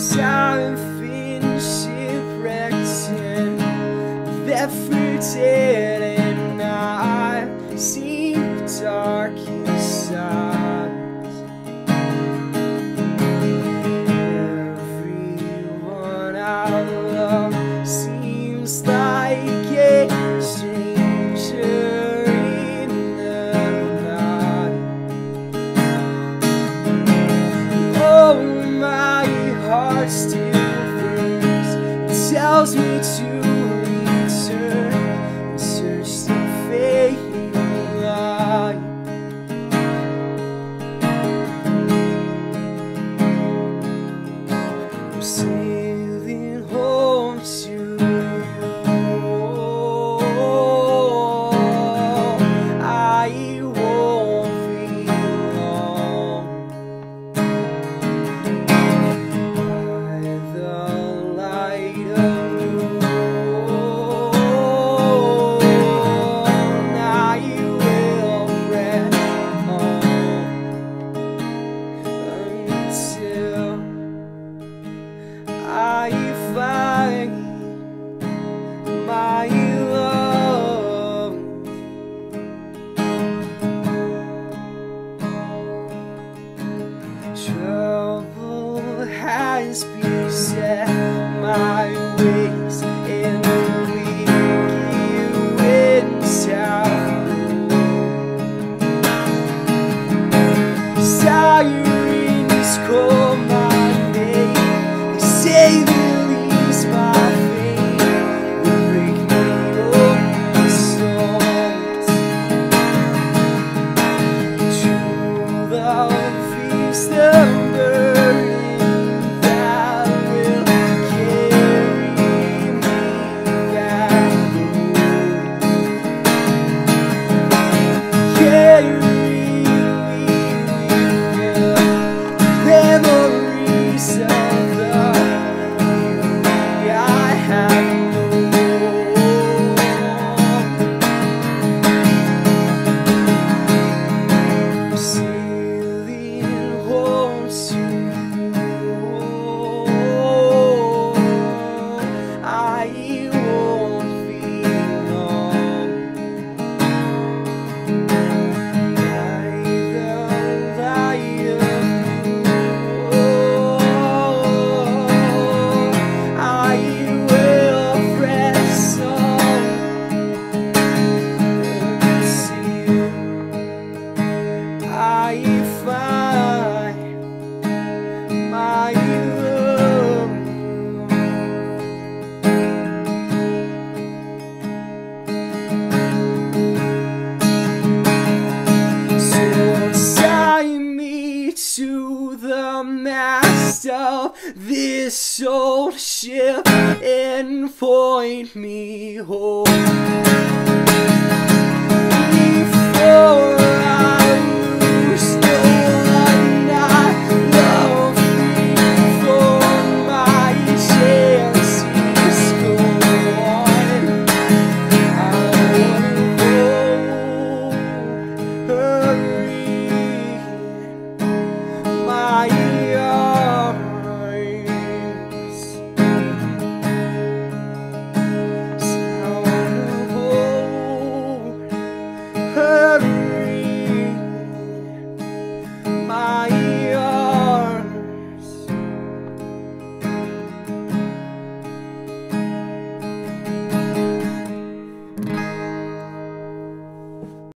I've been shipwrecked and left for dead, and I've seen the darkest sides. Everyone I love seems like a stranger in the night. Oh, my heart still burns, it tells me to return and search the fading light. I'm sailing home to you. I won't be long. By the light of moon, I will press on until I find my love. Trouble has beset my ways, and leave you in sirens call my name. They say release my fate, they break me open songs. True love is the burden that will carry me back home. Carry me with the memories of the beauty I have known. I'm sailing home to you. I won't be long. By the light of moon, I will press on until I find my love. So tie me to the mast of this old ship and point me home.